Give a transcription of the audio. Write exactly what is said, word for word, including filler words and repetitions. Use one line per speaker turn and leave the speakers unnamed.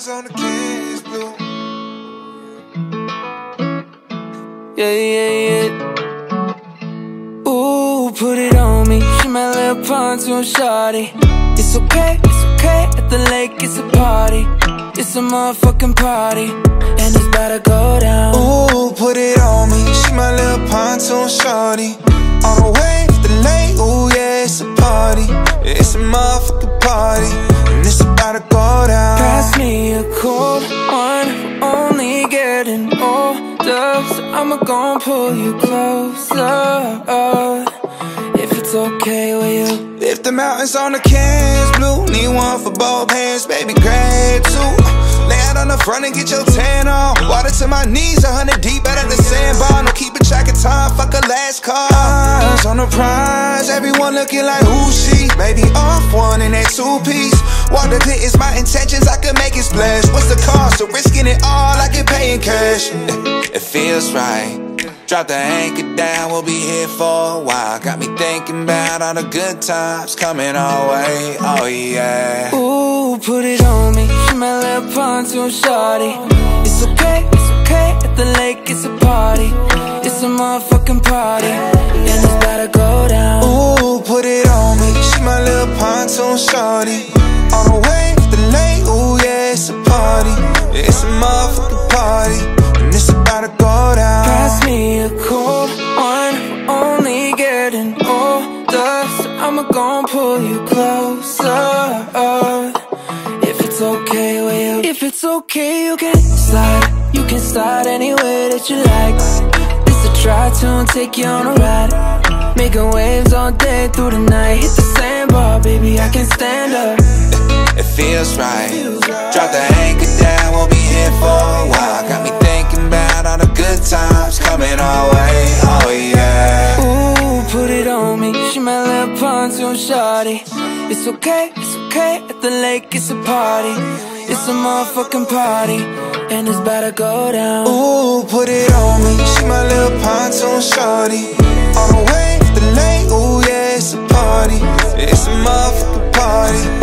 mountains on the cans blue.
Yeah, yeah, yeah. Ooh, put it on me. She my little pontoon shawty. It's okay, it's okay. At the lake, it's a party. It's a motherfucking party, and it's about to go down.
Ooh, put it on me. She my little pontoon shawty. On the way to the lake, ooh yeah, it's a party. It's a motherfucking party, and it's about to go down.
Pass me a cold one, we're only getting older, so I'ma gon' pull you closer, if it's okay with you.
If the mountains on the cans blue, need one for both hands, baby, grab two. Lay out on the front and get your tan on. Water to my knees, a hundred deep out of the sandbar. No keeping track of time, fuck a last call. Eyes on the prize, everyone looking like who she? Maybe off one in that two-piece. Water clear is my intentions, I could make it splash. What's the cost of risking it all? I can pay in cash. It feels right. Drop the anchor down, we'll be here for a while. Got me thinking about all the good times coming our way, oh yeah.
Ooh, put it on me, she my little pontoon shawty. It's okay, it's okay, at the lake it's a party. It's a motherfucking party, and it's about to go down.
Ooh, put it on me, she my little pontoon shawty. On the way to the lake, ooh yeah, it's a party. It's a motherfucking party, and it's about to go down.
Pass me a cold one, we're only getting older, so I'ma gon' pull you closer, if it's okay with you. If it's okay, you can slide, you can slide any way that you like. This a try to take you on a ride, making waves all day through the night. Hit the sandbar, baby, I can stand up.
It feels right. Drop the anchor down, we'll be here for a while. Got me thinking about all the good times coming our way, oh yeah.
Ooh, put it on me, she my little pontoon shawty. It's okay, it's okay, at the lake it's a party. It's a motherfucking party, and it's about to go down.
Ooh, put it on me, she my little pontoon shawty. On the way to the lake, ooh yeah, it's a party. It's a motherfucking party.